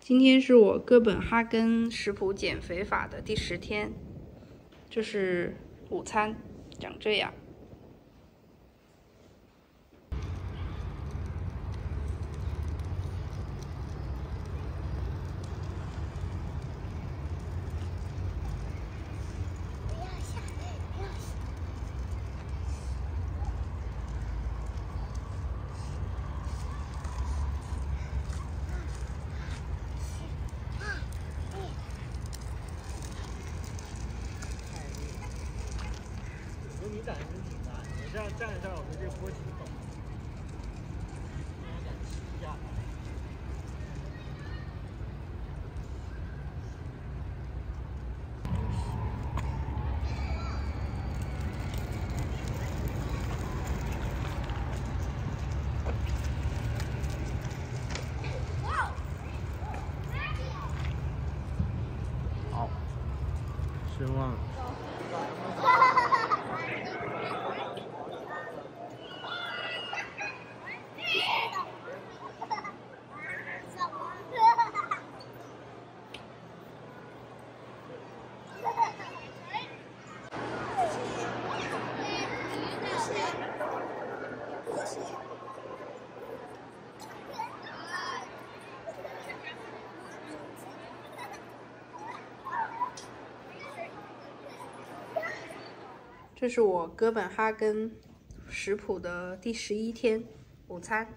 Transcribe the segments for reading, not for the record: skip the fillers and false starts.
今天是我哥本哈根食谱减肥法的第10天，这是午餐，长这样。 你胆子挺大，我这样站一下，我对这锅挺懂。有点吃一下。好，失望了。 这是我哥本哈根食谱的第11天午餐。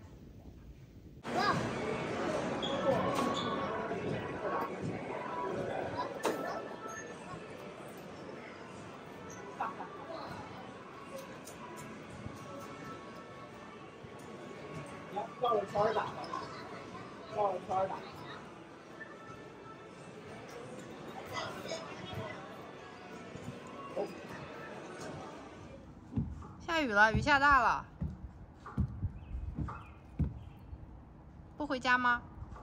绕着圈打，绕着圈打。 下雨了，雨下大了，不回家吗？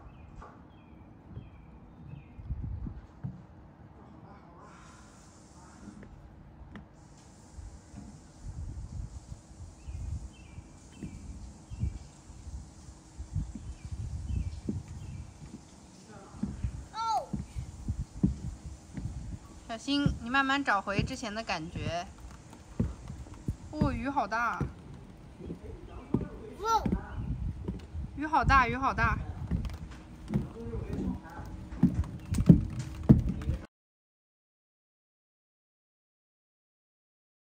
小心，你慢慢找回之前的感觉。哦，雨好大！雨好大，雨好大！